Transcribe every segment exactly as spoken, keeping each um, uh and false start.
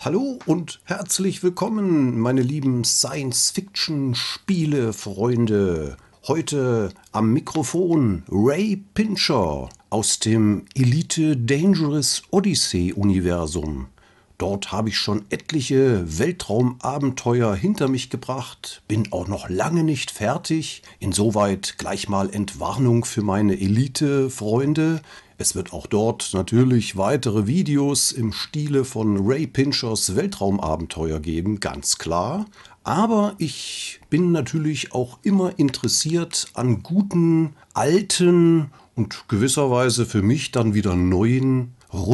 Hallo und herzlich willkommen, meine lieben Science-Fiction-Spiele-Freunde. Heute am Mikrofon Ray Pincher aus dem Elite Dangerous Odyssey-Universum. Dort habe ich schon etliche Weltraumabenteuer hinter mich gebracht, bin auch noch lange nicht fertig. Insoweit gleich mal Entwarnung für meine Elite-Freunde. Es wird auch dort natürlich weitere Videos im Stile von Ray Pinchers Weltraumabenteuer geben, ganz klar. Aber ich bin natürlich auch immer interessiert an guten, alten und gewisserweise für mich dann wieder neuen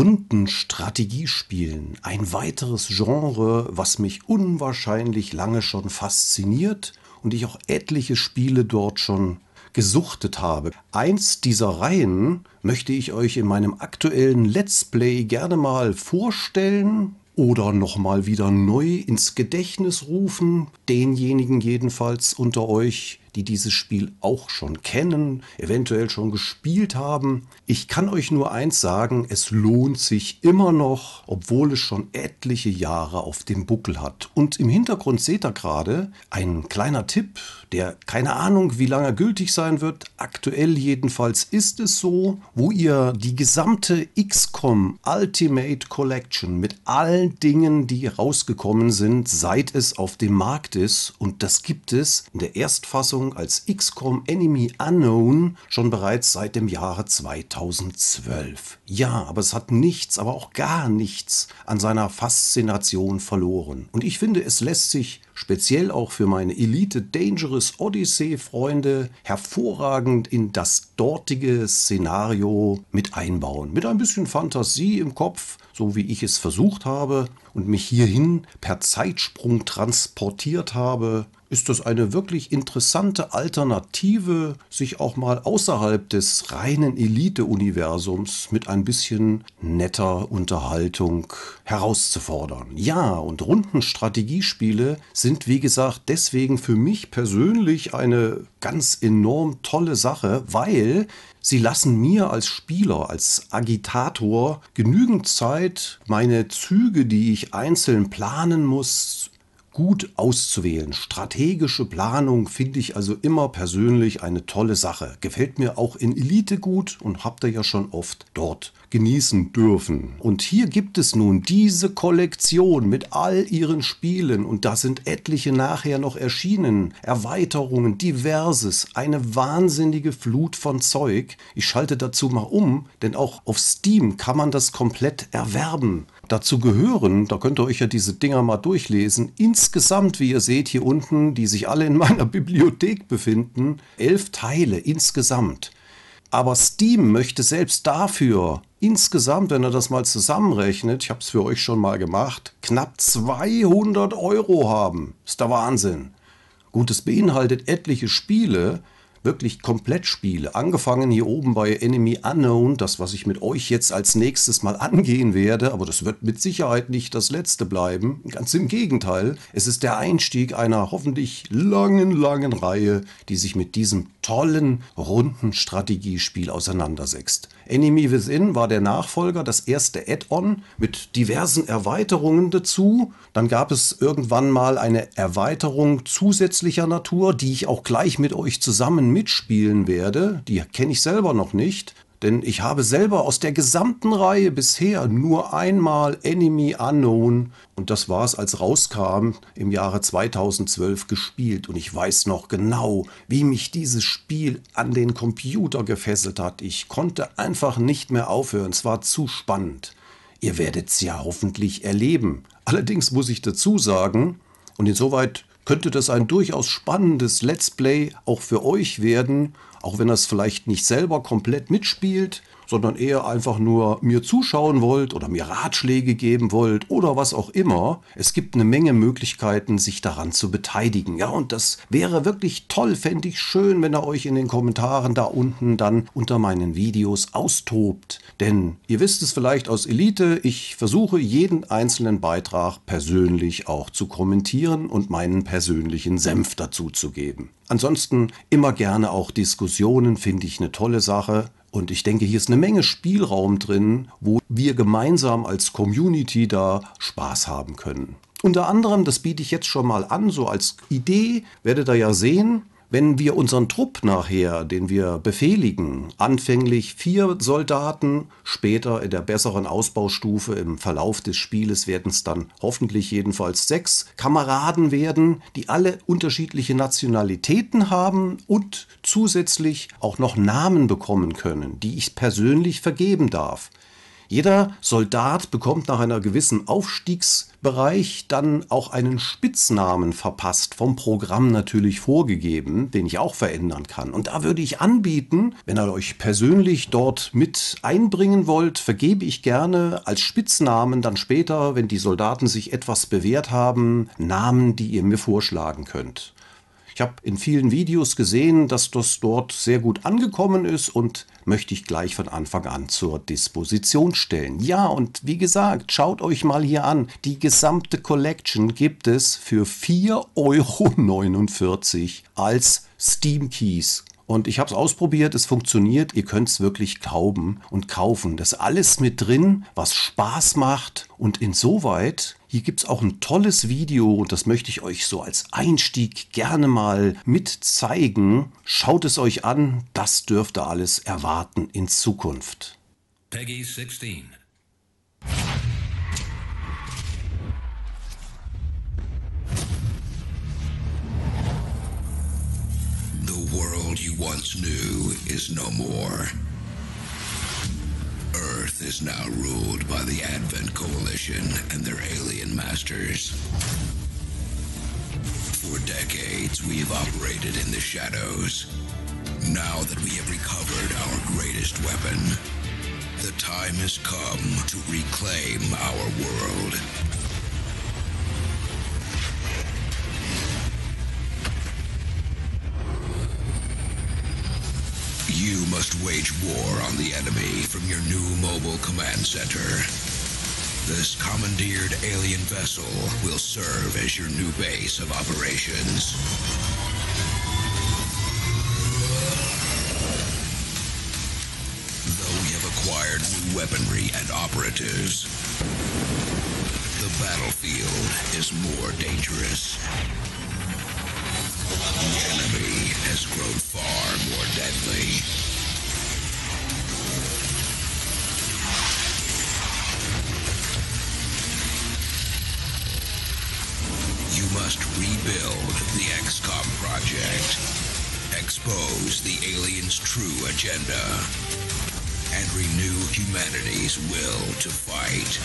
Rundenstrategiespielen. Ein weiteres Genre, was mich unwahrscheinlich lange schon fasziniert und ich auch etliche Spiele dort schon gesuchtet habe. Eins dieser Reihen möchte ich euch in meinem aktuellen Let's Play gerne mal vorstellen oder nochmal wieder neu ins Gedächtnis rufen. Denjenigen jedenfalls unter euch, die dieses Spiel auch schon kennen, eventuell schon gespielt haben. Ich kann euch nur eins sagen, es lohnt sich immer noch, obwohl es schon etliche Jahre auf dem Buckel hat. Und im Hintergrund seht ihr gerade ein kleiner Tipp, der keine Ahnung, wie lange gültig sein wird. Aktuell jedenfalls ist es so, wo ihr die gesamte X COM Ultimate Collection mit allen Dingen, die rausgekommen sind, seit es auf dem Markt ist, und das gibt es in der Erstfassung als X COM Enemy Unknown schon bereits seit dem Jahre zweitausendzwölf. Ja, aber es hat nichts, aber auch gar nichts an seiner Faszination verloren. Und ich finde, es lässt sich speziell auch für meine Elite Dangerous Odyssey Freunde hervorragend in das dortige Szenario mit einbauen. Mit ein bisschen Fantasie im Kopf, so wie ich es versucht habe und mich hierhin per Zeitsprung transportiert habe, ist das eine wirklich interessante Alternative, sich auch mal außerhalb des reinen Elite-Universums mit ein bisschen netter Unterhaltung herauszufordern. Ja, und Rundenstrategiespiele sind, wie gesagt, deswegen für mich persönlich eine ganz enorm tolle Sache, weil sie lassen mir als Spieler, als Agitator genügend Zeit, meine Züge, die ich einzeln planen muss, gut auszuwählen. Strategische Planung finde ich also immer persönlich eine tolle Sache. Gefällt mir auch in Elite gut und habt ihr ja schon oft dort genießen dürfen. Und hier gibt es nun diese Kollektion mit all ihren Spielen, und da sind etliche nachher noch erschienen. Erweiterungen, diverses, eine wahnsinnige Flut von Zeug. Ich schalte dazu mal um, denn auch auf Steam kann man das komplett erwerben. Dazu gehören, da könnt ihr euch ja diese Dinger mal durchlesen, insgesamt, wie ihr seht hier unten, die sich alle in meiner Bibliothek befinden, elf Teile insgesamt. Aber Steam möchte selbst dafür insgesamt, wenn ihr das mal zusammenrechnet, ich habe es für euch schon mal gemacht, knapp zweihundert Euro haben. Ist der Wahnsinn. Gut, es beinhaltet etliche Spiele, wirklich Komplettspiele, angefangen hier oben bei Enemy Unknown, das, was ich mit euch jetzt als nächstes mal angehen werde, aber das wird mit Sicherheit nicht das letzte bleiben, ganz im Gegenteil, es ist der Einstieg einer hoffentlich langen, langen Reihe, die sich mit diesem tollen, runden Strategiespiel auseinandersetzt. Enemy Within war der Nachfolger, das erste Add-on mit diversen Erweiterungen dazu. Dann gab es irgendwann mal eine Erweiterung zusätzlicher Natur, die ich auch gleich mit euch zusammen mitspielen werde. Die kenne ich selber noch nicht, denn ich habe selber aus der gesamten Reihe bisher nur einmal Enemy Unknown, und das war es, als rauskam, im Jahre zweitausendzwölf gespielt. Und ich weiß noch genau, wie mich dieses Spiel an den Computer gefesselt hat. Ich konnte einfach nicht mehr aufhören, es war zu spannend. Ihr werdet es ja hoffentlich erleben. Allerdings muss ich dazu sagen, und insoweit könnte das ein durchaus spannendes Let's Play auch für euch werden, auch wenn ihr es vielleicht nicht selber komplett mitspielt, sondern eher einfach nur mir zuschauen wollt oder mir Ratschläge geben wollt oder was auch immer. Es gibt eine Menge Möglichkeiten, sich daran zu beteiligen. Ja, und das wäre wirklich toll, fände ich schön, wenn ihr euch in den Kommentaren da unten dann unter meinen Videos austobt. Denn ihr wisst es vielleicht aus Elite, ich versuche jeden einzelnen Beitrag persönlich auch zu kommentieren und meinen persönlichen Senf dazu zu geben. Ansonsten immer gerne auch Diskussionen, finde ich eine tolle Sache. Und ich denke, hier ist eine Menge Spielraum drin, wo wir gemeinsam als Community da Spaß haben können. Unter anderem, das biete ich jetzt schon mal an, so als Idee, werdet ihr ja sehen, wenn wir unseren Trupp nachher, den wir befehligen, anfänglich vier Soldaten, später in der besseren Ausbaustufe im Verlauf des Spieles werden es dann hoffentlich jedenfalls sechs Kameraden werden, die alle unterschiedliche Nationalitäten haben und zusätzlich auch noch Namen bekommen können, die ich persönlich vergeben darf. Jeder Soldat bekommt nach einer gewissen Aufstiegsbereich dann auch einen Spitznamen verpasst, vom Programm natürlich vorgegeben, den ich auch verändern kann. Und da würde ich anbieten, wenn ihr euch persönlich dort mit einbringen wollt, vergebe ich gerne als Spitznamen dann später, wenn die Soldaten sich etwas bewährt haben, Namen, die ihr mir vorschlagen könnt. Ich habe in vielen Videos gesehen, dass das dort sehr gut angekommen ist und möchte ich gleich von Anfang an zur Disposition stellen. Ja, und wie gesagt, schaut euch mal hier an. Die gesamte Collection gibt es für vier Euro neunundvierzig als Steam Keys. Und ich habe es ausprobiert, es funktioniert, ihr könnt es wirklich glauben und kaufen. Das ist alles mit drin, was Spaß macht. Und insoweit, hier gibt es auch ein tolles Video und das möchte ich euch so als Einstieg gerne mal mit zeigen. Schaut es euch an, das dürft ihr alles erwarten in Zukunft. Peggy sixteen. The world you once knew is no more. Earth is now ruled by the Advent Coalition and their alien masters. For decades, we have operated in the shadows. Now that we have recovered our greatest weapon, the time has come to reclaim our world. You must wage war on the enemy from your new mobile command center. This commandeered alien vessel will serve as your new base of operations. Though we have acquired new weaponry and operatives, the battlefield is more dangerous. The enemy has grown far more deadly. You must rebuild the X COM project, expose the aliens' true agenda, and renew humanity's will to fight.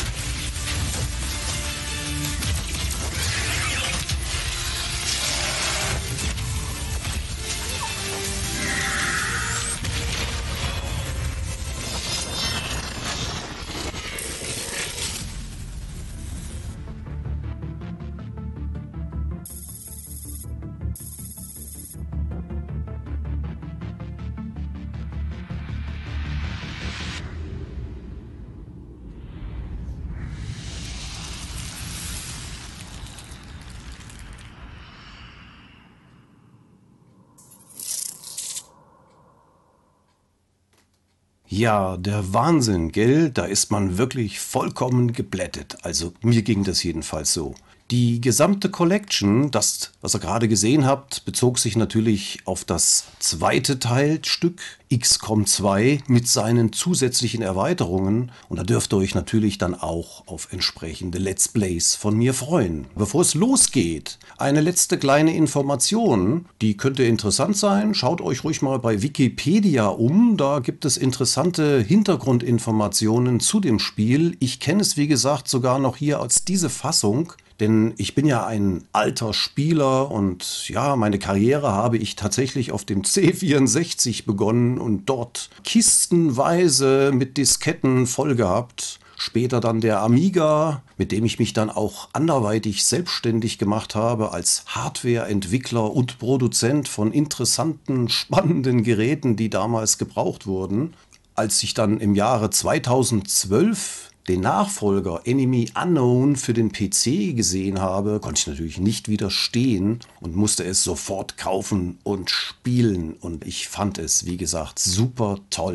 Ja, der Wahnsinn, gell? Da ist man wirklich vollkommen geblättet. Also mir ging das jedenfalls so. Die gesamte Collection, das, was ihr gerade gesehen habt, bezog sich natürlich auf das zweite Teilstück X COM zwei mit seinen zusätzlichen Erweiterungen. Und da dürft ihr euch natürlich dann auch auf entsprechende Let's Plays von mir freuen. Bevor es losgeht, eine letzte kleine Information, die könnte interessant sein. Schaut euch ruhig mal bei Wikipedia um, da gibt es interessante Hintergrundinformationen zu dem Spiel. Ich kenne es wie gesagt sogar noch hier als diese Fassung. Denn ich bin ja ein alter Spieler und ja, meine Karriere habe ich tatsächlich auf dem C vierundsechzig begonnen und dort kistenweise mit Disketten voll gehabt. Später dann der Amiga, mit dem ich mich dann auch anderweitig selbstständig gemacht habe als Hardwareentwickler und Produzent von interessanten, spannenden Geräten, die damals gebraucht wurden. Als ich dann im Jahre zweitausendzwölf den Nachfolger Enemy Unknown für den P C gesehen habe, konnte ich natürlich nicht widerstehen und musste es sofort kaufen und spielen. Und ich fand es, wie gesagt, super toll.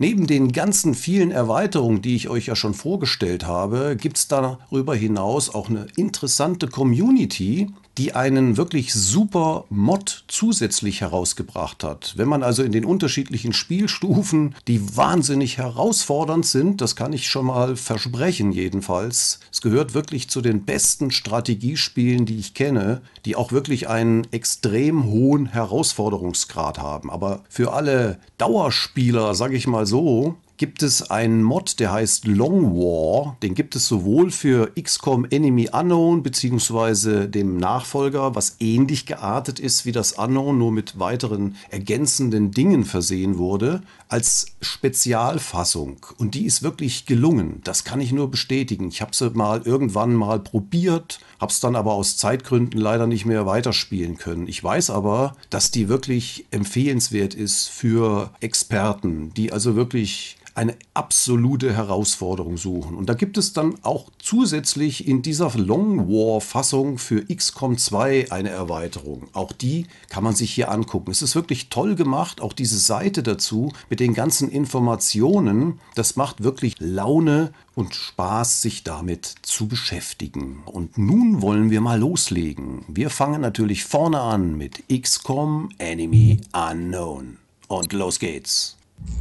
Neben den ganzen vielen Erweiterungen, die ich euch ja schon vorgestellt habe, gibt es darüber hinaus auch eine interessante Community, die einen wirklich super Mod zusätzlich herausgebracht hat. Wenn man also in den unterschiedlichen Spielstufen, die wahnsinnig herausfordernd sind, das kann ich schon mal versprechen jedenfalls, es gehört wirklich zu den besten Strategiespielen, die ich kenne, die auch wirklich einen extrem hohen Herausforderungsgrad haben. Aber für alle Dauerspieler, sage ich mal so, gibt es einen Mod, der heißt Long War. Den gibt es sowohl für X COM Enemy Unknown beziehungsweise dem Nachfolger, was ähnlich geartet ist wie das Unknown, nur mit weiteren ergänzenden Dingen versehen wurde, als Spezialfassung. Und die ist wirklich gelungen. Das kann ich nur bestätigen. Ich habe sie mal irgendwann mal probiert, habe es dann aber aus Zeitgründen leider nicht mehr weiterspielen können. Ich weiß aber, dass die wirklich empfehlenswert ist für Experten, die also wirklich eine absolute Herausforderung suchen. Und da gibt es dann auch zusätzlich in dieser Long War Fassung für X COM zwei eine Erweiterung. Auch die kann man sich hier angucken. Es ist wirklich toll gemacht, auch diese Seite dazu mit den ganzen Informationen. Das macht wirklich Laune und Spaß, sich damit zu beschäftigen. Und nun wollen wir mal loslegen. Wir fangen natürlich vorne an mit X COM Enemy Unknown. Und los geht's.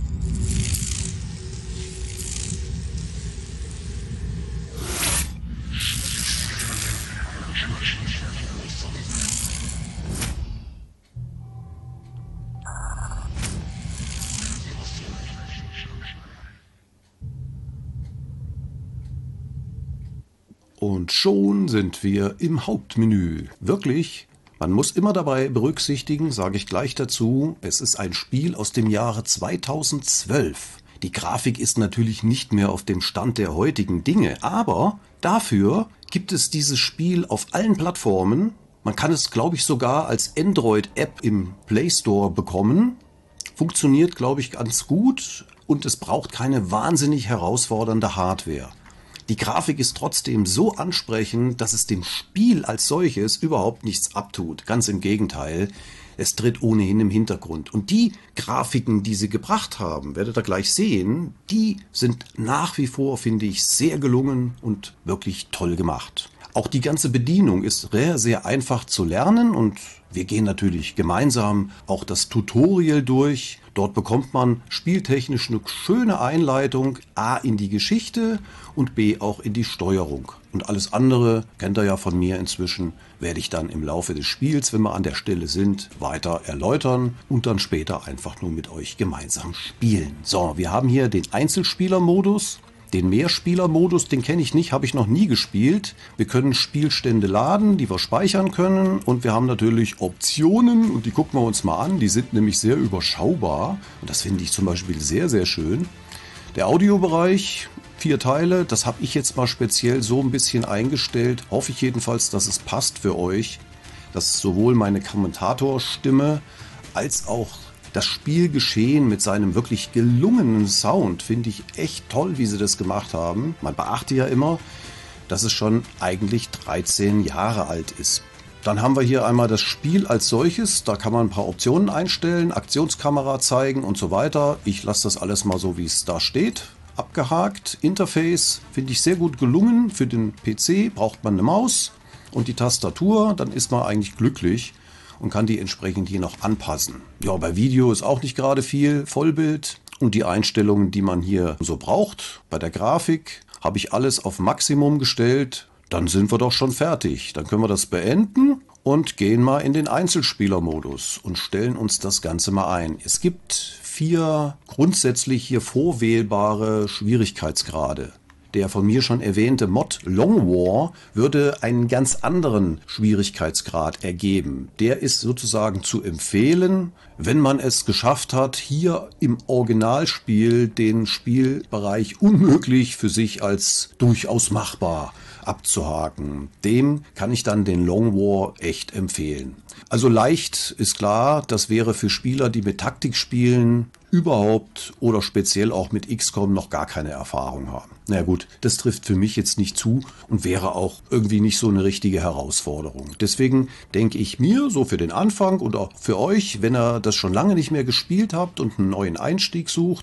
Und schon sind wir im Hauptmenü. Wirklich, man muss immer dabei berücksichtigen, sage ich gleich dazu, es ist ein Spiel aus dem Jahre zweitausendzwölf. Die Grafik ist natürlich nicht mehr auf dem Stand der heutigen Dinge, aber dafür gibt es dieses Spiel auf allen Plattformen. Man kann es, glaube ich, sogar als Android-App im Play Store bekommen. Funktioniert, glaube ich, ganz gut und es braucht keine wahnsinnig herausfordernde Hardware. Die Grafik ist trotzdem so ansprechend, dass es dem Spiel als solches überhaupt nichts abtut. Ganz im Gegenteil, es tritt ohnehin im Hintergrund. Und die Grafiken, die sie gebracht haben, werdet ihr gleich sehen, die sind nach wie vor, finde ich, sehr gelungen und wirklich toll gemacht. Auch die ganze Bedienung ist sehr, sehr einfach zu lernen und wir gehen natürlich gemeinsam auch das Tutorial durch. Dort bekommt man spieltechnisch eine schöne Einleitung, A in die Geschichte und B auch in die Steuerung. Und alles andere, kennt ihr ja von mir inzwischen, werde ich dann im Laufe des Spiels, wenn wir an der Stelle sind, weiter erläutern und dann später einfach nur mit euch gemeinsam spielen. So, wir haben hier den Einzelspielermodus. Den Mehrspielermodus, den kenne ich nicht, habe ich noch nie gespielt. Wir können Spielstände laden, die wir speichern können. Und wir haben natürlich Optionen und die gucken wir uns mal an. Die sind nämlich sehr überschaubar. Und das finde ich zum Beispiel sehr, sehr schön. Der Audiobereich, vier Teile, das habe ich jetzt mal speziell so ein bisschen eingestellt. Hoffe ich jedenfalls, dass es passt für euch. Dass sowohl meine Kommentatorstimme als auch das Spielgeschehen mit seinem wirklich gelungenen Sound finde ich echt toll, wie sie das gemacht haben. Man beachte ja immer, dass es schon eigentlich dreizehn Jahre alt ist. Dann haben wir hier einmal das Spiel als solches. Da kann man ein paar Optionen einstellen, Aktionskamera zeigen und so weiter. Ich lasse das alles mal so, wie es da steht. Abgehakt. Interface finde ich sehr gut gelungen. Für den P C braucht man eine Maus und die Tastatur. Dann ist man eigentlich glücklich und kann die entsprechend hier noch anpassen. Ja, bei Video ist auch nicht gerade viel, Vollbild und die Einstellungen, die man hier so braucht. Bei der Grafik habe ich alles auf Maximum gestellt. Dann sind wir doch schon fertig. Dann können wir das beenden und gehen mal in den Einzelspielermodus und stellen uns das Ganze mal ein. Es gibt vier grundsätzlich hier vorwählbare Schwierigkeitsgrade. Der von mir schon erwähnte Mod Long War würde einen ganz anderen Schwierigkeitsgrad ergeben. Der ist sozusagen zu empfehlen, wenn man es geschafft hat, hier im Originalspiel den Spielbereich unmöglich für sich als durchaus machbar abzuhaken. Dem kann ich dann den Long War echt empfehlen. Also leicht ist klar, das wäre für Spieler, die mit Taktik spielen, überhaupt oder speziell auch mit X COM noch gar keine Erfahrung haben. Na ja gut, das trifft für mich jetzt nicht zu und wäre auch irgendwie nicht so eine richtige Herausforderung. Deswegen denke ich mir, so für den Anfang und auch für euch, wenn ihr das schon lange nicht mehr gespielt habt und einen neuen Einstieg sucht,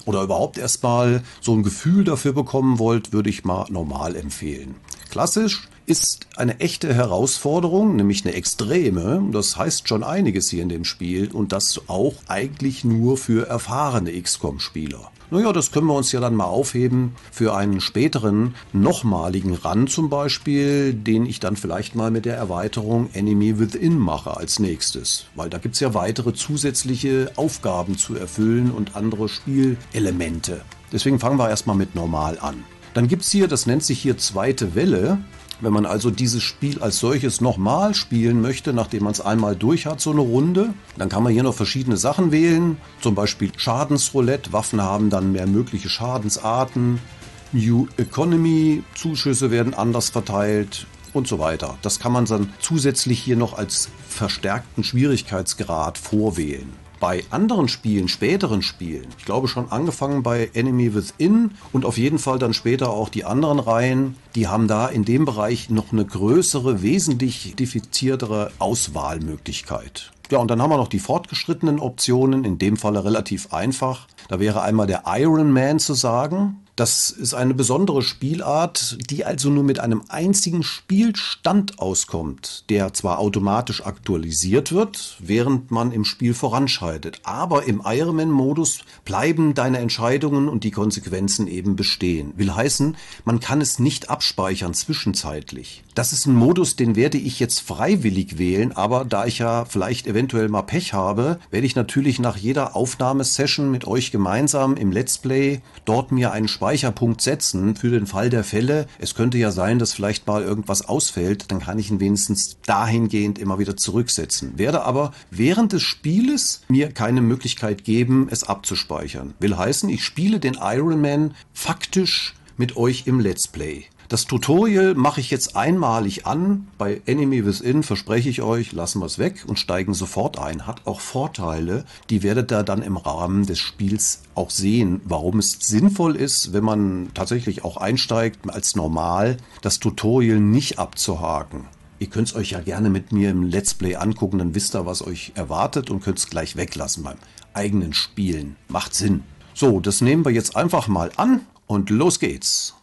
oder überhaupt erstmal so ein Gefühl dafür bekommen wollt, würde ich mal normal empfehlen. Klassisch ist eine echte Herausforderung, nämlich eine extreme. Das heißt schon einiges hier in dem Spiel und das auch eigentlich nur für erfahrene X COM-Spieler. Naja, das können wir uns ja dann mal aufheben für einen späteren, nochmaligen Run zum Beispiel, den ich dann vielleicht mal mit der Erweiterung Enemy Within mache als nächstes. Weil da gibt es ja weitere zusätzliche Aufgaben zu erfüllen und andere Spielelemente. Deswegen fangen wir erstmal mit normal an. Dann gibt es hier, das nennt sich hier zweite Welle. Wenn man also dieses Spiel als solches nochmal spielen möchte, nachdem man es einmal durch hat, so eine Runde, dann kann man hier noch verschiedene Sachen wählen. Zum Beispiel Schadensroulette, Waffen haben dann mehr mögliche Schadensarten. New Economy, Zuschüsse werden anders verteilt und so weiter. Das kann man dann zusätzlich hier noch als verstärkten Schwierigkeitsgrad vorwählen. Bei anderen Spielen, späteren Spielen, ich glaube schon angefangen bei Enemy Within und auf jeden Fall dann später auch die anderen Reihen, die haben da in dem Bereich noch eine größere, wesentlich diffiziertere Auswahlmöglichkeit. Ja, und dann haben wir noch die fortgeschrittenen Optionen, in dem Falle relativ einfach. Da wäre einmal der Iron Man zu sagen. Das ist eine besondere Spielart, die also nur mit einem einzigen Spielstand auskommt, der zwar automatisch aktualisiert wird, während man im Spiel voranschreitet, aber im Ironman-Modus bleiben deine Entscheidungen und die Konsequenzen eben bestehen. Will heißen, man kann es nicht abspeichern zwischenzeitlich. Das ist ein Modus, den werde ich jetzt freiwillig wählen, aber da ich ja vielleicht eventuell mal Pech habe, werde ich natürlich nach jeder Aufnahmesession mit euch gemeinsam im Let's Play dort mir einen Speicherpunkt setzen für den Fall der Fälle. Es könnte ja sein, dass vielleicht mal irgendwas ausfällt, dann kann ich ihn wenigstens dahingehend immer wieder zurücksetzen. Werde aber während des Spieles mir keine Möglichkeit geben, es abzuspeichern. Will heißen, ich spiele den Iron Man faktisch mit euch im Let's Play. Das Tutorial mache ich jetzt einmalig an. Bei Enemy Within verspreche ich euch, lassen wir es weg und steigen sofort ein. Hat auch Vorteile, die werdet ihr dann im Rahmen des Spiels auch sehen, warum es sinnvoll ist, wenn man tatsächlich auch einsteigt, als normal das Tutorial nicht abzuhaken. Ihr könnt es euch ja gerne mit mir im Let's Play angucken, dann wisst ihr, was euch erwartet und könnt es gleich weglassen beim eigenen Spielen. Macht Sinn. So, das nehmen wir jetzt einfach mal an und los geht's.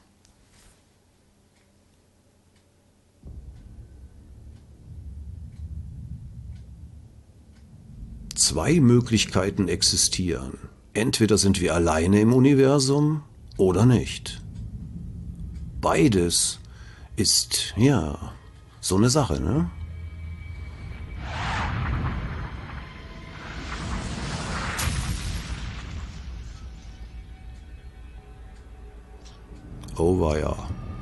Zwei Möglichkeiten existieren. Entweder sind wir alleine im Universum oder nicht. Beides ist, ja, so eine Sache, ne? Oh weia.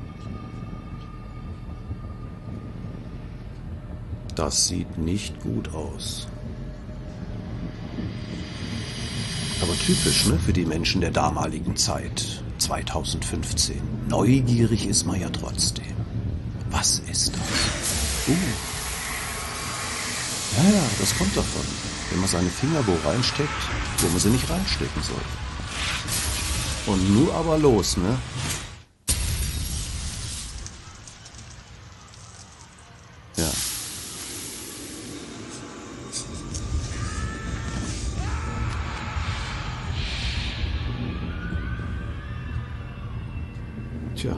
Das sieht nicht gut aus. Aber typisch, ne, für die Menschen der damaligen Zeit, zweitausendfünfzehn. Neugierig ist man ja trotzdem. Was ist das? Uh. Ja, ja, das kommt davon, wenn man seine Finger wo reinsteckt, wo man sie nicht reinstecken soll. Und nur aber los, ne? Ja. Tja,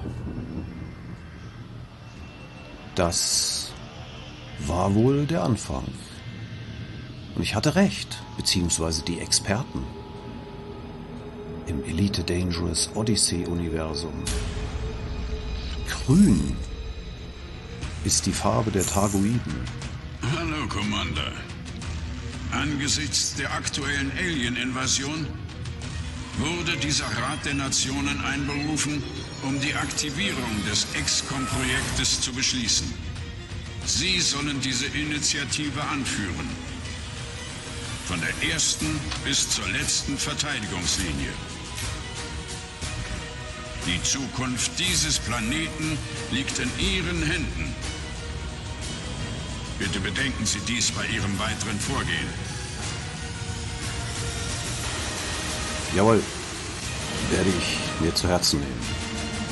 das war wohl der Anfang. Und ich hatte recht, beziehungsweise die Experten im Elite Dangerous Odyssey-Universum. Grün ist die Farbe der Targoiden. Hallo, Commander. Angesichts der aktuellen Alien-Invasion wurde dieser Rat der Nationen einberufen, um die Aktivierung des X COM-Projektes zu beschließen. Sie sollen diese Initiative anführen. Von der ersten bis zur letzten Verteidigungslinie. Die Zukunft dieses Planeten liegt in Ihren Händen. Bitte bedenken Sie dies bei Ihrem weiteren Vorgehen. Jawohl, werde ich mir zu Herzen nehmen.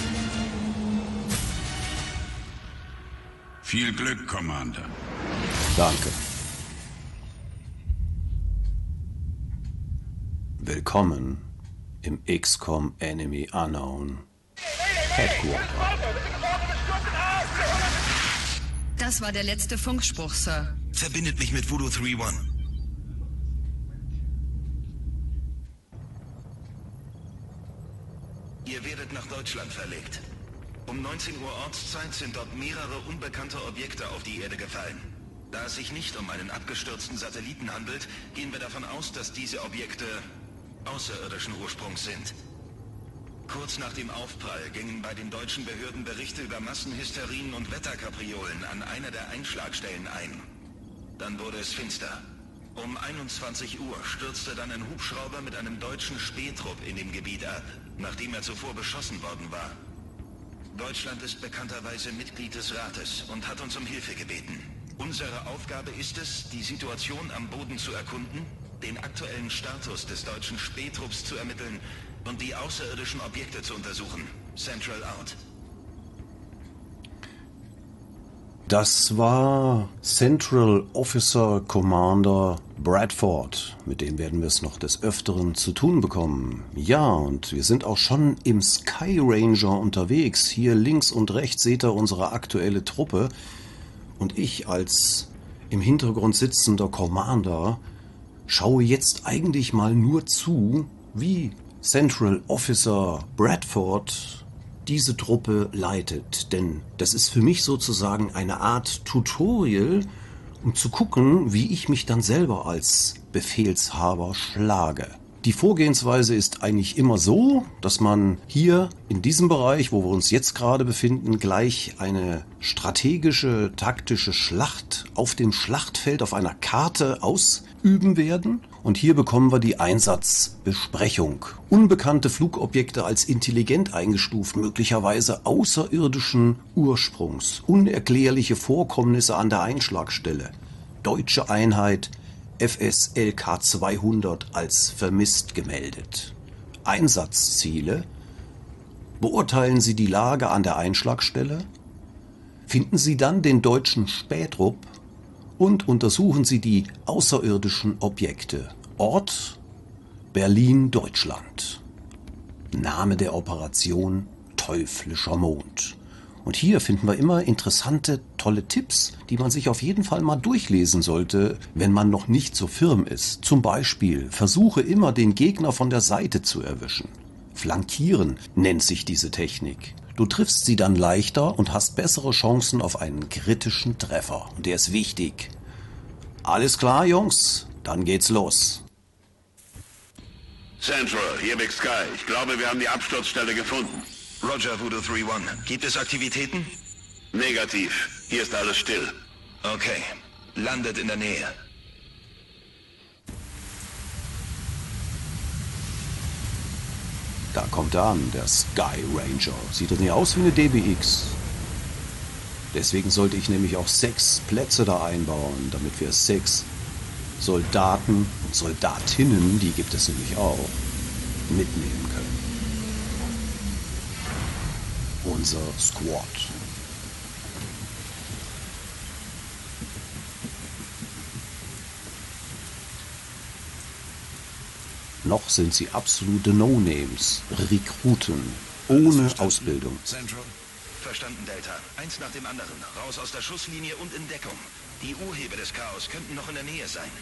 Viel Glück, Commander. Danke. Willkommen im X COM Enemy Unknown Headquarter. Das war der letzte Funkspruch, Sir. Verbindet mich mit Voodoo drei eins. Ihr werdet nach Deutschland verlegt. Um neunzehn Uhr Ortszeit sind dort mehrere unbekannte Objekte auf die Erde gefallen. Da es sich nicht um einen abgestürzten Satelliten handelt, gehen wir davon aus, dass diese Objekte außerirdischen Ursprungs sind. Kurz nach dem Aufprall gingen bei den deutschen Behörden Berichte über Massenhysterien und Wetterkapriolen an einer der Einschlagstellen ein. Dann wurde es finster. Um einundzwanzig Uhr stürzte dann ein Hubschrauber mit einem deutschen Spähtrupp in dem Gebiet ab, nachdem er zuvor beschossen worden war. Deutschland ist bekannterweise Mitglied des Rates und hat uns um Hilfe gebeten. Unsere Aufgabe ist es, die Situation am Boden zu erkunden, den aktuellen Status des deutschen Spähtrupps zu ermitteln und die außerirdischen Objekte zu untersuchen. Central out. Das war Central Officer Commander Bradford. Mit dem werden wir es noch des Öfteren zu tun bekommen. Ja, und wir sind auch schon im Sky Ranger unterwegs. Hier links und rechts seht ihr unsere aktuelle Truppe. Und ich als im Hintergrund sitzender Commander schaue jetzt eigentlich mal nur zu, wie Central Officer Bradford diese Truppe leitet. Denn das ist für mich sozusagen eine Art Tutorial, um zu gucken, wie ich mich dann selber als Befehlshaber schlage. Die Vorgehensweise ist eigentlich immer so, dass man hier in diesem Bereich, wo wir uns jetzt gerade befinden, gleich eine strategische, taktische Schlacht auf dem Schlachtfeld auf einer Karte ausüben werden. Und hier bekommen wir die Einsatzbesprechung. Unbekannte Flugobjekte als intelligent eingestuft, möglicherweise außerirdischen Ursprungs. Unerklärliche Vorkommnisse an der Einschlagstelle. Deutsche Einheit F S L K zweihundert als vermisst gemeldet. Einsatzziele. Beurteilen Sie die Lage an der Einschlagstelle. Finden Sie dann den deutschen Spähtrupp und untersuchen Sie die außerirdischen Objekte. Ort: Berlin, Deutschland. Name der Operation: Teuflischer Mond. Und hier finden wir immer interessante, tolle Tipps, die man sich auf jeden Fall mal durchlesen sollte, wenn man noch nicht so firm ist. Zum Beispiel: Versuche immer, den Gegner von der Seite zu erwischen. Flankieren nennt sich diese Technik. Du triffst sie dann leichter und hast bessere Chancen auf einen kritischen Treffer. Und der ist wichtig. Alles klar, Jungs? Dann geht's los. Central, hier Big Sky. Ich glaube, wir haben die Absturzstelle gefunden. Roger, Voodoo drei eins. Gibt es Aktivitäten? Negativ. Hier ist alles still. Okay. Landet in der Nähe. Da kommt er an, der Sky Ranger. Sieht das nicht aus wie eine D B X? Deswegen sollte ich nämlich auch sechs Plätze da einbauen, damit wir sechs Soldaten und Soldatinnen, die gibt es nämlich auch, mitnehmen können. Unser Squad. Noch sind sie absolute No-Names, Rekruten, ohne Ausbildung. Central. Verstanden, Delta. Eins nach dem anderen. Raus aus der Schusslinie und in Deckung. Die Urheber des Chaos könnten noch in der Nähe sein.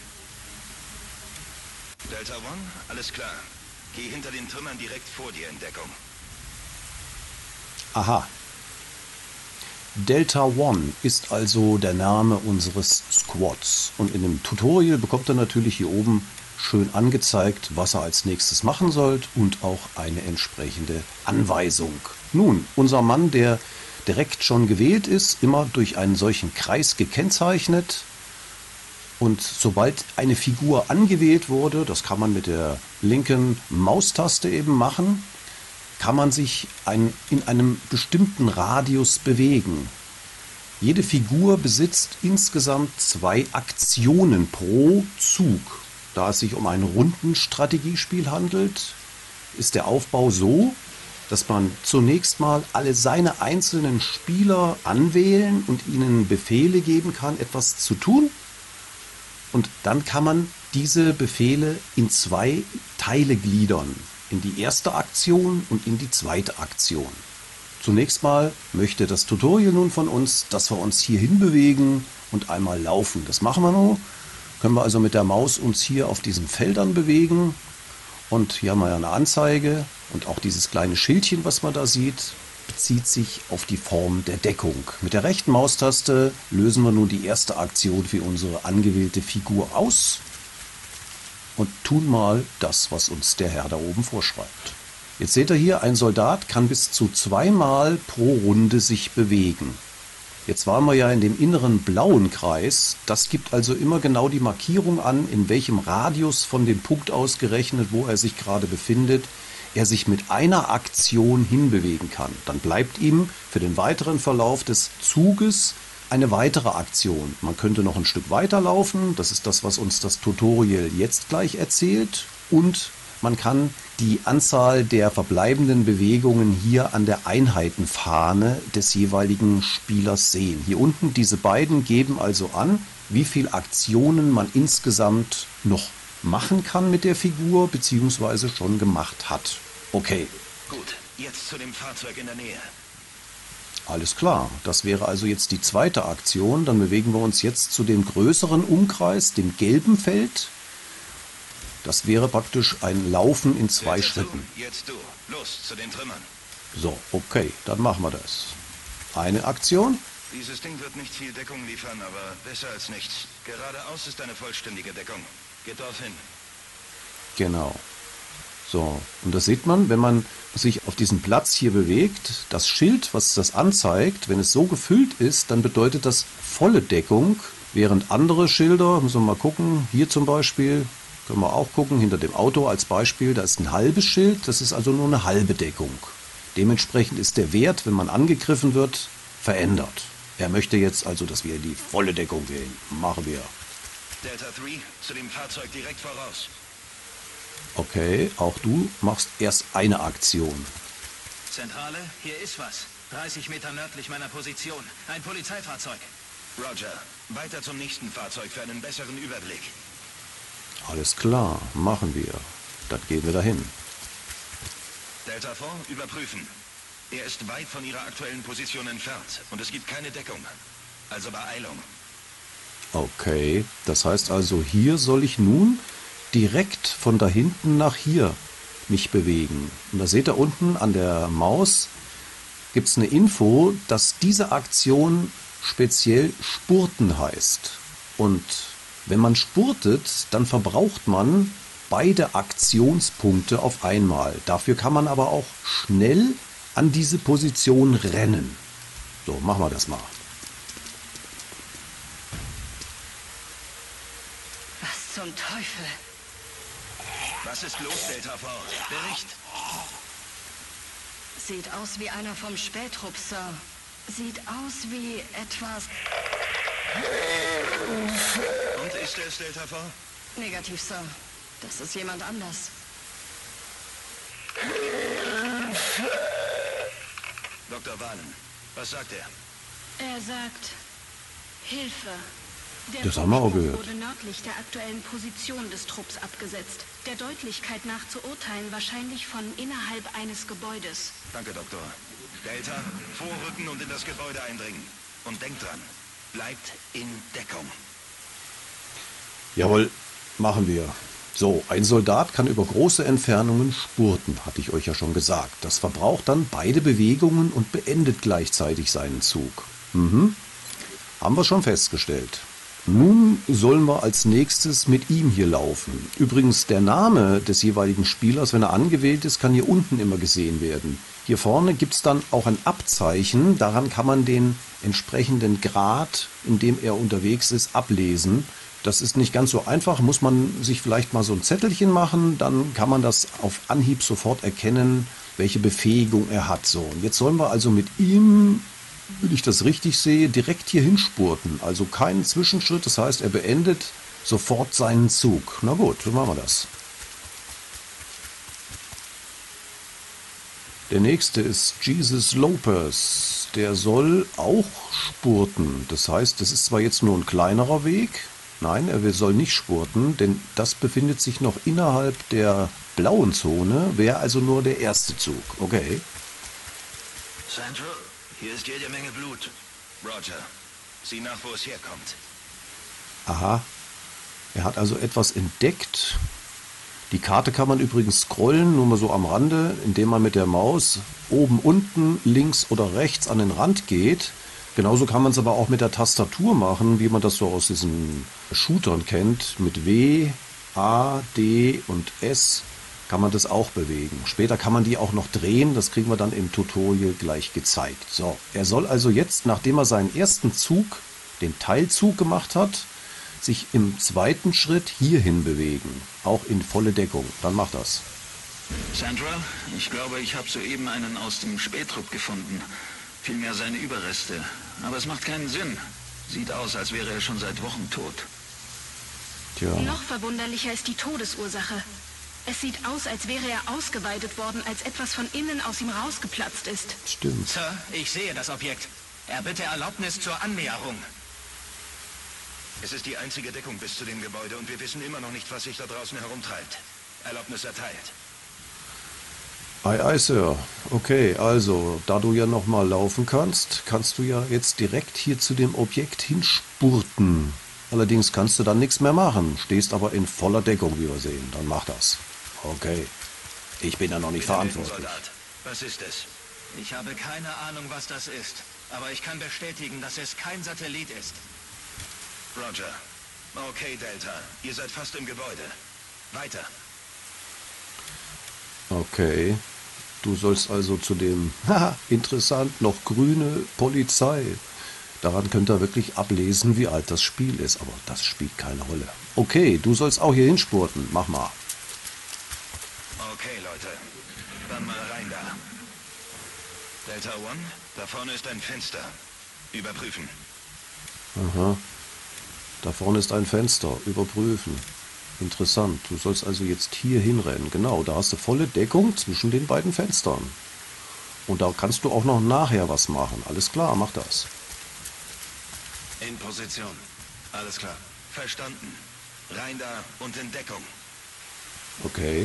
Delta One, alles klar. Geh hinter den Trümmern direkt vor dir in Deckung. Aha. Delta One ist also der Name unseres Squads. Und in dem Tutorial bekommt er natürlich hier oben schön angezeigt, was er als nächstes machen soll und auch eine entsprechende Anweisung. Nun, unser Mann, der direkt schon gewählt ist, immer durch einen solchen Kreis gekennzeichnet. Und sobald eine Figur angewählt wurde, das kann man mit der linken Maustaste eben machen, kann man sich ein, in einem bestimmten Radius bewegen. Jede Figur besitzt insgesamt zwei Aktionen pro Zug. Da es sich um ein Rundenstrategiespiel handelt, ist der Aufbau so, dass man zunächst mal alle seine einzelnen Spieler anwählen und ihnen Befehle geben kann, etwas zu tun. Und dann kann man diese Befehle in zwei Teile gliedern. in die erste Aktion und in die zweite Aktion. Zunächst mal möchte das Tutorial nun von uns, dass wir uns hier hinbewegen und einmal laufen. Das machen wir nun. Können wir also mit der Maus uns hier auf diesen Feldern bewegen. Und hier haben wir ja eine Anzeige und auch dieses kleine Schildchen, was man da sieht, bezieht sich auf die Form der Deckung. Mit der rechten Maustaste lösen wir nun die erste Aktion für unsere angewählte Figur aus und tun mal das, was uns der Herr da oben vorschreibt. Jetzt seht ihr hier, ein Soldat kann bis zu zweimal pro Runde sich bewegen. Jetzt waren wir ja in dem inneren blauen Kreis. Das gibt also immer genau die Markierung an, in welchem Radius von dem Punkt ausgerechnet, wo er sich gerade befindet, er sich mit einer Aktion hinbewegen kann. Dann bleibt ihm für den weiteren Verlauf des Zuges eine weitere Aktion. Man könnte noch ein Stück weiterlaufen. Das ist das, was uns das Tutorial jetzt gleich erzählt. Und man kann die Anzahl der verbleibenden Bewegungen hier an der Einheitenfahne des jeweiligen Spielers sehen. Hier unten diese beiden geben also an, wie viele Aktionen man insgesamt noch machen kann mit der Figur, beziehungsweise schon gemacht hat. Okay. Gut, jetzt zu dem Fahrzeug in der Nähe. Alles klar, das wäre also jetzt die zweite Aktion. Dann bewegen wir uns jetzt zu dem größeren Umkreis, dem gelben Feld. Das wäre praktisch ein Laufen in zwei Jetzt Schritten. Du, jetzt du. Los, zu den Trümmern. So, okay, dann machen wir das. Eine Aktion. Dieses Ding wird nicht viel Deckung liefern, aber besser als nichts. Geradeaus ist eine vollständige Deckung. Geht dorthin. Genau. So, und das sieht man, wenn man sich auf diesen Platz hier bewegt. Das Schild, was das anzeigt, wenn es so gefüllt ist, dann bedeutet das volle Deckung. Während andere Schilder, müssen wir mal gucken, hier zum Beispiel, können wir auch gucken, hinter dem Auto als Beispiel, da ist ein halbes Schild, das ist also nur eine halbe Deckung. Dementsprechend ist der Wert, wenn man angegriffen wird, verändert. Er möchte jetzt also, dass wir die volle Deckung wählen. Machen wir. Delta drei, zu dem Fahrzeug direkt voraus. Okay, auch du machst erst eine Aktion. Zentrale, hier ist was. dreißig Meter nördlich meiner Position. Ein Polizeifahrzeug. Roger, weiter zum nächsten Fahrzeug für einen besseren Überblick. Alles klar, machen wir. Dann gehen wir dahin. Delta vier, überprüfen. Er ist weit von Ihrer aktuellen Position entfernt und es gibt keine Deckung. Also Beeilung. Okay, das heißt also, hier soll ich nun direkt von da hinten nach hier mich bewegen. Und da seht ihr unten an der Maus, gibt es eine Info, dass diese Aktion speziell Spurten heißt. Und wenn man spurtet, dann verbraucht man beide Aktionspunkte auf einmal. Dafür kann man aber auch schnell an diese Position rennen. So, machen wir das mal. Was zum Teufel? Was ist los, Delta vier? Bericht. Sieht aus wie einer vom Spähtrupp, Sir. Sieht aus wie etwas... Und ist es Delta vier? Negativ, Sir. Das ist jemand anders. Doktor Wahlen, was sagt er? Er sagt Hilfe. Der Das haben wir auch Funkspruch gehört. wurde nördlich der aktuellen Position des Trupps abgesetzt. Der Deutlichkeit nach zu urteilen wahrscheinlich von innerhalb eines Gebäudes. Danke, Doktor. Delta, vorrücken und in das Gebäude eindringen. Und denkt dran, bleibt in Deckung. Jawohl, machen wir. So, ein Soldat kann über große Entfernungen spurten, hatte ich euch ja schon gesagt. Das verbraucht dann beide Bewegungen und beendet gleichzeitig seinen Zug. Mhm. Haben wir schon festgestellt. Nun sollen wir als nächstes mit ihm hier laufen. Übrigens, der Name des jeweiligen Spielers, wenn er angewählt ist, kann hier unten immer gesehen werden. Hier vorne gibt es dann auch ein Abzeichen. Daran kann man den entsprechenden Grad, in dem er unterwegs ist, ablesen. Das ist nicht ganz so einfach, muss man sich vielleicht mal so ein Zettelchen machen, dann kann man das auf Anhieb sofort erkennen, welche Befähigung er hat. So, und jetzt sollen wir also mit ihm, wenn ich das richtig sehe, direkt hier hinspurten. Also keinen Zwischenschritt, das heißt, er beendet sofort seinen Zug. Na gut, dann machen wir das. Der nächste ist Jesus Lopez. Der soll auch spurten. Das heißt, das ist zwar jetzt nur ein kleinerer Weg. Nein, er soll nicht spurten, denn das befindet sich noch innerhalb der blauen Zone wäre also nur der erste Zug. Okay. Central, hier ist jede Menge Blut. Roger, sieh nach, wo es herkommt. Aha. Er hat also etwas entdeckt. Die Karte kann man übrigens scrollen, nur mal so am Rande, indem man mit der Maus oben, unten, links oder rechts an den Rand geht. Genauso kann man es aber auch mit der Tastatur machen, wie man das so aus diesen Shootern kennt. Mit W, A, D und S kann man das auch bewegen. Später kann man die auch noch drehen, das kriegen wir dann im Tutorial gleich gezeigt. So, er soll also jetzt, nachdem er seinen ersten Zug, den Teilzug gemacht hat, sich im zweiten Schritt hierhin bewegen, auch in volle Deckung. Dann macht das. Central, ich glaube, ich habe soeben einen aus dem Spähtrupp gefunden. Vielmehr seine Überreste. Aber es macht keinen Sinn. Sieht aus, als wäre er schon seit Wochen tot. Tja. Noch verwunderlicher ist die Todesursache. Es sieht aus, als wäre er ausgeweidet worden, als etwas von innen aus ihm rausgeplatzt ist. Stimmt. Sir, ich sehe das Objekt. Er bitte Erlaubnis zur Annäherung. Es ist die einzige Deckung bis zu dem Gebäude und wir wissen immer noch nicht, was sich da draußen herumtreibt. Erlaubnis erteilt. Ei, ei, Sir. Okay, also, da du ja nochmal laufen kannst, kannst du ja jetzt direkt hier zu dem Objekt hinspurten. Allerdings kannst du dann nichts mehr machen, stehst aber in voller Deckung, wie wir sehen. Dann mach das. Okay. Ich bin ja noch nicht verantwortlich. Soldat, was ist es? Ich habe keine Ahnung, was das ist. Aber ich kann bestätigen, dass es kein Satellit ist. Roger. Okay, Delta. Ihr seid fast im Gebäude. Weiter. Okay. Du sollst also zu dem, haha, interessant, noch grüne Polizei. Daran könnt ihr wirklich ablesen, wie alt das Spiel ist. Aber das spielt keine Rolle. Okay, du sollst auch hier hinspurten. Mach mal. Okay, Leute. Dann mal rein da. Delta One, da vorne ist ein Fenster. Überprüfen. Aha. Da vorne ist ein Fenster. Überprüfen. Interessant. Du sollst also jetzt hier hinrennen. Genau, da hast du volle Deckung zwischen den beiden Fenstern. Und da kannst du auch noch nachher was machen. Alles klar, mach das. In Position. Alles klar. Verstanden. Rein da und in Deckung. Okay.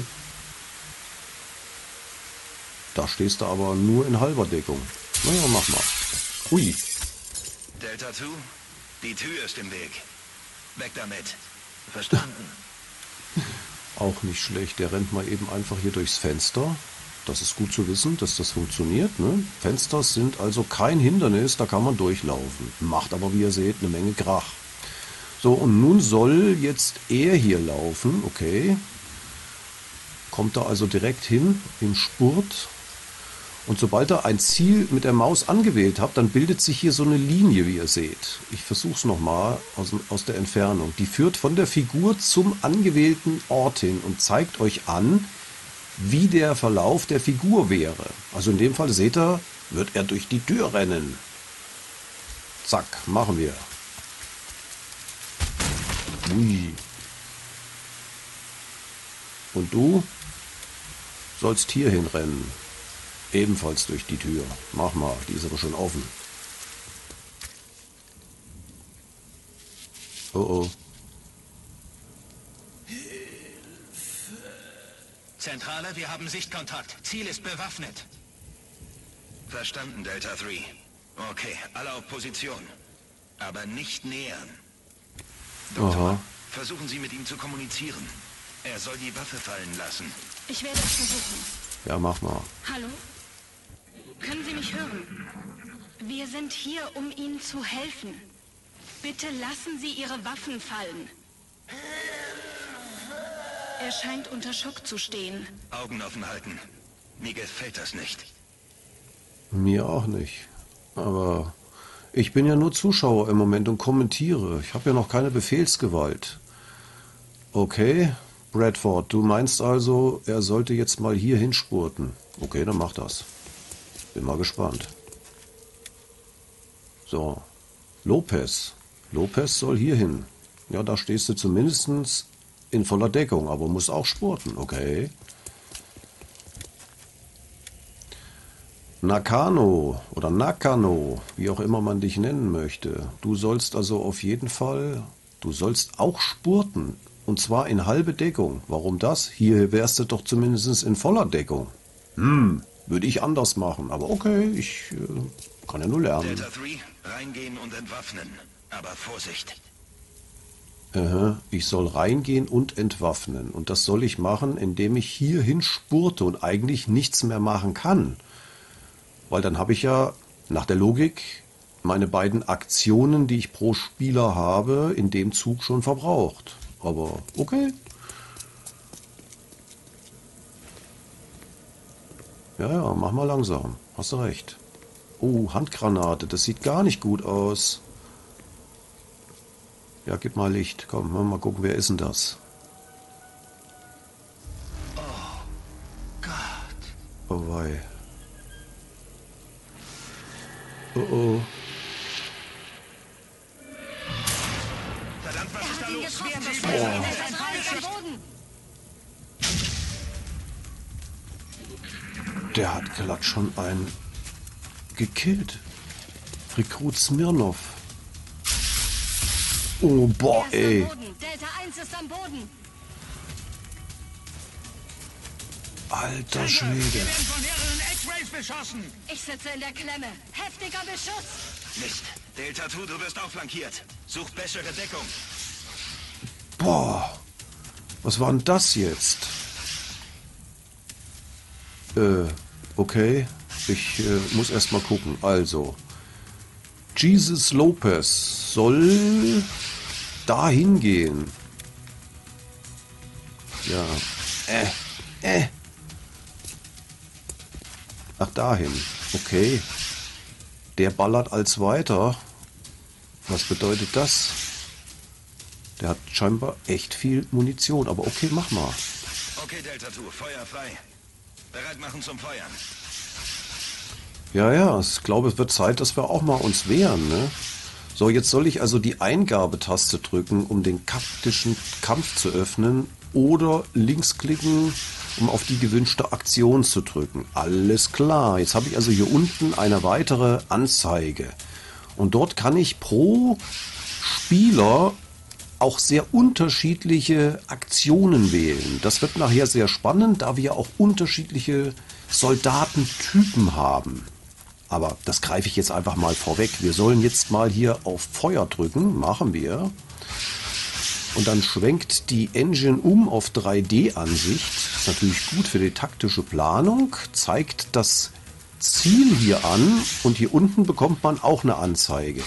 Da stehst du aber nur in halber Deckung. Naja, mach mal. Ui. Delta zwei, die Tür ist im Weg. Weg damit. Verstanden. Auch nicht schlecht. Der rennt mal eben einfach hier durchs Fenster. Das ist gut zu wissen, dass das funktioniert. Ne? Fenster sind also kein Hindernis, da kann man durchlaufen. Macht aber, wie ihr seht, eine Menge Krach. So, und nun soll jetzt er hier laufen. Okay. Kommt er also direkt hin im Spurt. Und sobald er ein Ziel mit der Maus angewählt hat, dann bildet sich hier so eine Linie, wie ihr seht. Ich versuche es nochmal aus, aus der Entfernung. Die führt von der Figur zum angewählten Ort hin und zeigt euch an, wie der Verlauf der Figur wäre. Also in dem Fall, seht ihr, wird er durch die Tür rennen. Zack, machen wir. Ui. Und du sollst hier hinrennen. Ebenfalls durch die Tür. Mach mal, die ist aber schon offen. Oh oh. Zentrale, wir haben Sichtkontakt. Ziel ist bewaffnet. Verstanden, Delta drei. Okay, alle auf Position. Aber nicht nähern. Doktor, Aha. versuchen Sie mit ihm zu kommunizieren. Er soll die Waffe fallen lassen. Ich werde es versuchen. Ja, mach mal. Hallo? Können Sie mich hören? Wir sind hier, um Ihnen zu helfen. Bitte lassen Sie Ihre Waffen fallen. Er scheint unter Schock zu stehen. Augen offen halten. Mir gefällt das nicht. Mir auch nicht. Aber ich bin ja nur Zuschauer im Moment und kommentiere. Ich habe ja noch keine Befehlsgewalt. Okay, Bradford, du meinst also, er sollte jetzt mal hier hinspurten. Okay, dann mach das. Bin mal gespannt. So, Lopez. Lopez soll hier hin. Ja, da stehst du zumindest in voller Deckung, aber musst auch spurten. Okay. Nakano oder Nakano, wie auch immer man dich nennen möchte. Du sollst also auf jeden Fall, du sollst auch spurten. Und zwar in halbe Deckung. Warum das? Hier wärst du doch zumindest in voller Deckung. Hm, würde ich anders machen. Aber okay, ich äh, kann ja nur lernen. Delta drei, reingehen und entwaffnen. Aber Vorsicht. Aha, ich soll reingehen und entwaffnen. Und das soll ich machen, indem ich hierhin spurte und eigentlich nichts mehr machen kann. Weil dann habe ich ja nach der Logik meine beiden Aktionen, die ich pro Spieler habe, in dem Zug schon verbraucht. Aber okay. Ja, ja, mach mal langsam. Hast du recht. Oh, Handgranate, das sieht gar nicht gut aus. Ja, gib mal Licht. Komm, mal gucken, wer ist denn das? Oh Gott. Oh wei. Oh oh. Verdammt, was ist da los? Der hat glatt schon einen gekillt. Rekrut Smirnov. Oh, boah, ey. Delta eins ist am Boden. Alter Schwede. von mehreren X-Rays beschossen. Ich sitze in der Klemme. Heftiger Beschuss. Mist. Delta zwei, du wirst auch flankiert. Such bessere Deckung. Boah. Was war denn das jetzt? Äh, okay. Ich äh, muss erst mal gucken. Also. Jesus Lopez soll dahin gehen. Ja. Äh, äh. Ach, dahin. Okay. Der ballert als weiter. Was bedeutet das? Der hat scheinbar echt viel Munition. Aber okay, mach mal. Okay, Delta zwei, Feuer frei. Bereit machen zum Feuern. Ja, ja, ich glaube, es wird Zeit, dass wir auch mal uns wehren, ne? So, jetzt soll ich also die Eingabetaste drücken, um den taktischen Kampf zu öffnen, oder links klicken, um auf die gewünschte Aktion zu drücken. Alles klar. Jetzt habe ich also hier unten eine weitere Anzeige. Und dort kann ich pro Spieler auch sehr unterschiedliche Aktionen wählen. Das wird nachher sehr spannend, da wir auch unterschiedliche Soldatentypen haben. Aber das greife ich jetzt einfach mal vorweg. Wir sollen jetzt mal hier auf Feuer drücken. Machen wir. Und dann schwenkt die Engine um auf drei D-Ansicht. Ist natürlich gut für die taktische Planung. Zeigt das Ziel hier an. Und hier unten bekommt man auch eine Anzeige.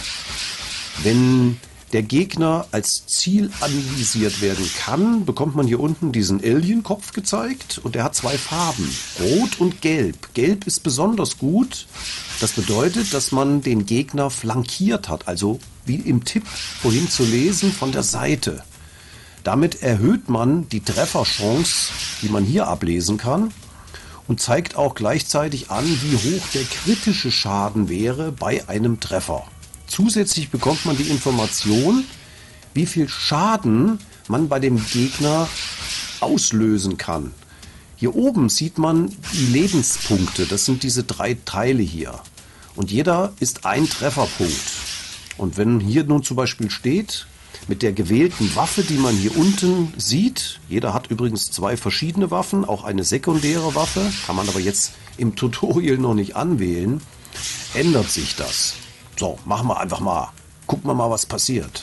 Wenn der Gegner als Ziel anvisiert werden kann, bekommt man hier unten diesen Alien-Kopf gezeigt. Und der hat zwei Farben. Rot und Gelb. Gelb ist besonders gut. Das bedeutet, dass man den Gegner flankiert hat. Also wie im Tipp vorhin zu lesen, von der Seite. Damit erhöht man die Trefferchance, die man hier ablesen kann. Und zeigt auch gleichzeitig an, wie hoch der kritische Schaden wäre bei einem Treffer. Zusätzlich bekommt man die Information, wie viel Schaden man bei dem Gegner auslösen kann. Hier oben sieht man die Lebenspunkte. Das sind diese drei Teile hier. Und jeder ist ein Trefferpunkt. Und wenn hier nun zum Beispiel steht, mit der gewählten Waffe, die man hier unten sieht, jeder hat übrigens zwei verschiedene Waffen, auch eine sekundäre Waffe, kann man aber jetzt im Tutorial noch nicht anwählen, ändert sich das. So, machen wir einfach mal. Gucken wir mal, was passiert.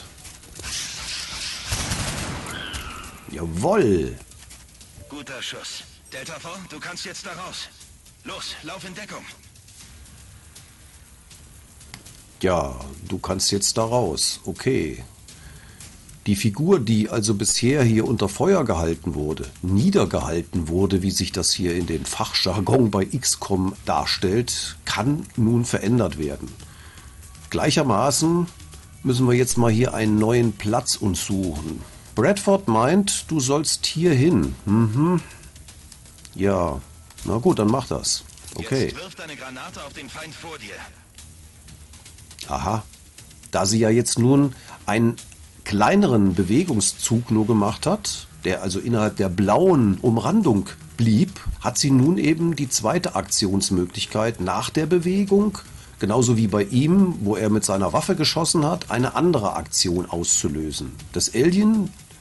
Jawohl. Guter Schuss. Delta vier, du kannst jetzt da raus. Los, lauf in Deckung. Ja, du kannst jetzt da raus. Okay. Die Figur, die also bisher hier unter Feuer gehalten wurde, niedergehalten wurde, wie sich das hier in den Fachjargon bei X COM darstellt, kann nun verändert werden. Gleichermaßen müssen wir jetzt mal hier einen neuen Platz uns suchen. Bradford meint, du sollst hier hin. Mhm. Ja, na gut, dann mach das. Okay. Jetzt wirf deine Granate auf den Feind vor dir. Aha. Da sie ja jetzt nun einen kleineren Bewegungszug nur gemacht hat, der also innerhalb der blauen Umrandung blieb, hat sie nun eben die zweite Aktionsmöglichkeit nach der Bewegung, genauso wie bei ihm, wo er mit seiner Waffe geschossen hat, eine andere Aktion auszulösen. Das Alien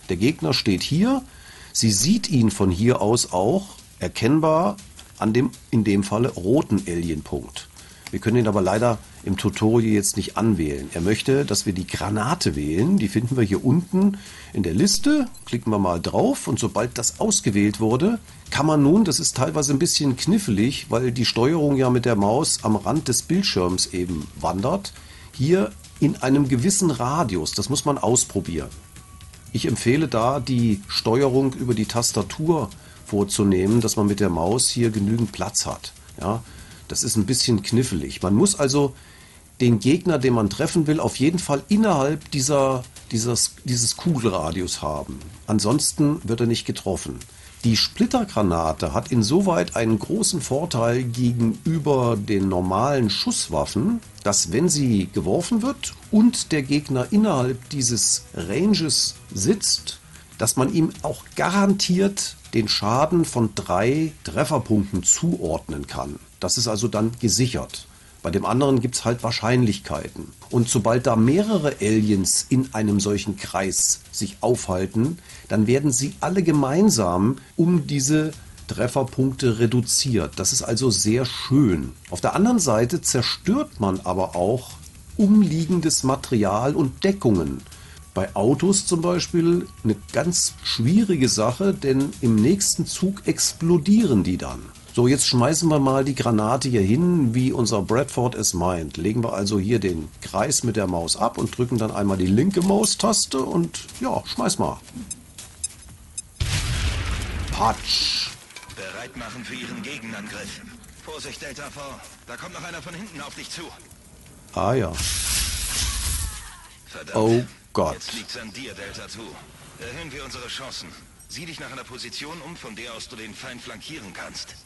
Der Gegner steht hier. Sie sieht ihn von hier aus auch erkennbar an dem, in dem Falle, roten Alien-Punkt. Wir können ihn aber leider im Tutorial jetzt nicht anwählen. Er möchte, dass wir die Granate wählen. Die finden wir hier unten in der Liste. Klicken wir mal drauf und sobald das ausgewählt wurde, kann man nun, das ist teilweise ein bisschen knifflig, weil die Steuerung ja mit der Maus am Rand des Bildschirms eben wandert, hier in einem gewissen Radius. Das muss man ausprobieren. Ich empfehle da, die Steuerung über die Tastatur vorzunehmen, dass man mit der Maus hier genügend Platz hat. Ja, das ist ein bisschen knifflig. Man muss also den Gegner, den man treffen will, auf jeden Fall innerhalb dieser, dieses, dieses Kugelradius haben. Ansonsten wird er nicht getroffen. Die Splittergranate hat insoweit einen großen Vorteil gegenüber den normalen Schusswaffen, dass wenn sie geworfen wird und der Gegner innerhalb dieses Ranges sitzt, dass man ihm auch garantiert den Schaden von drei Trefferpunkten zuordnen kann. Das ist also dann gesichert. Bei dem anderen gibt es halt Wahrscheinlichkeiten. Und sobald da mehrere Aliens in einem solchen Kreis sich aufhalten, dann werden sie alle gemeinsam um diese Trefferpunkte reduziert. Das ist also sehr schön. Auf der anderen Seite zerstört man aber auch umliegendes Material und Deckungen. Bei Autos zum Beispiel eine ganz schwierige Sache, denn im nächsten Zug explodieren die dann. So, jetzt schmeißen wir mal die Granate hier hin, wie unser Bradford es meint. Legen wir also hier den Kreis mit der Maus ab und drücken dann einmal die linke Maustaste und ja, schmeiß mal. Patsch. Bereit machen für Ihren Gegenangriff. Vorsicht, Delta V. Da kommt noch einer von hinten auf dich zu. Ah ja. Verdammt. Oh Gott. Jetzt liegt's an dir, Delta zwei. Erhöhen wir unsere Chancen. Sieh dich nach einer Position um, von der aus du den Feind flankieren kannst.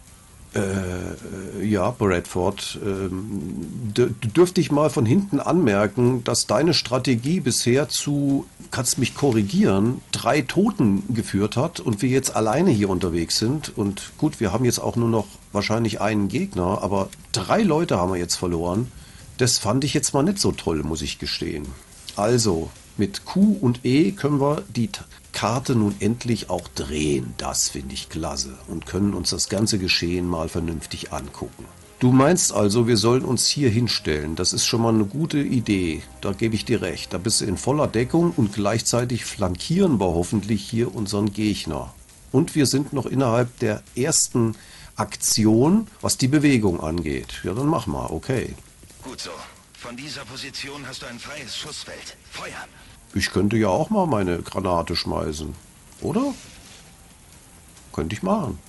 Äh, ja, Bradford, ähm, dürfte ich mal von hinten anmerken, dass deine Strategie bisher zu, kannst mich korrigieren, drei Toten geführt hat und wir jetzt alleine hier unterwegs sind. Und gut, wir haben jetzt auch nur noch wahrscheinlich einen Gegner, aber drei Leute haben wir jetzt verloren. Das fand ich jetzt mal nicht so toll, muss ich gestehen. Also, mit Q und E können wir die Karte nun endlich auch drehen. Das finde ich klasse und können uns das ganze Geschehen mal vernünftig angucken. Du meinst also, wir sollen uns hier hinstellen. Das ist schon mal eine gute Idee. Da gebe ich dir recht. Da bist du in voller Deckung und gleichzeitig flankieren wir hoffentlich hier unseren Gegner. Und wir sind noch innerhalb der ersten Aktion, was die Bewegung angeht. Ja, dann mach mal. Okay. Gut so. Von dieser Position hast du ein freies Schussfeld. Feuer! Ich könnte ja auch mal meine Granate schmeißen, oder? Könnte ich machen.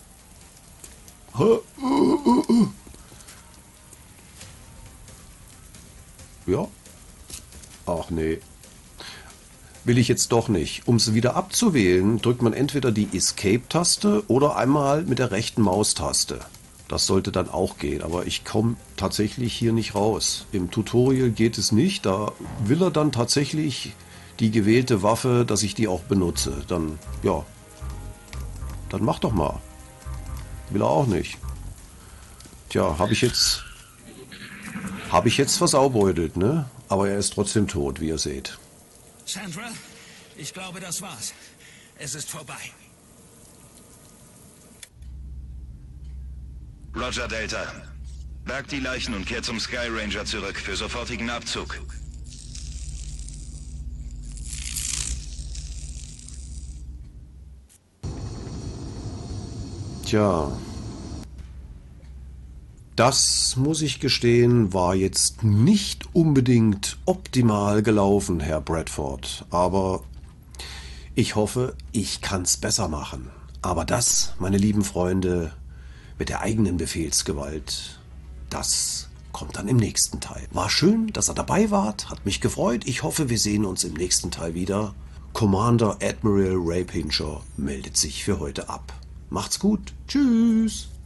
Ja. Ach nee. Will ich jetzt doch nicht. Um es wieder abzuwählen, drückt man entweder die Escape-Taste oder einmal mit der rechten Maustaste. Das sollte dann auch gehen, aber ich komme tatsächlich hier nicht raus. Im Tutorial geht es nicht, da will er dann tatsächlich die gewählte Waffe, dass ich die auch benutze. Dann, ja, dann mach doch mal. Will er auch nicht. Tja, habe ich jetzt, habe ich jetzt versaubeutelt, ne? Aber er ist trotzdem tot, wie ihr seht. Sandra, ich glaube, das war's. Es ist vorbei. Roger, Delta. Berg die Leichen und kehrt zum Sky Ranger zurück für sofortigen Abzug. Tja, das muss ich gestehen, war jetzt nicht unbedingt optimal gelaufen, Herr Bradford. Aber ich hoffe, ich kann's besser machen. Aber das, meine lieben Freunde, mit der eigenen Befehlsgewalt, das kommt dann im nächsten Teil. War schön, dass ihr dabei wart, hat mich gefreut. Ich hoffe, wir sehen uns im nächsten Teil wieder. Commander Admiral Ray Pincher meldet sich für heute ab. Macht's gut. Tschüss.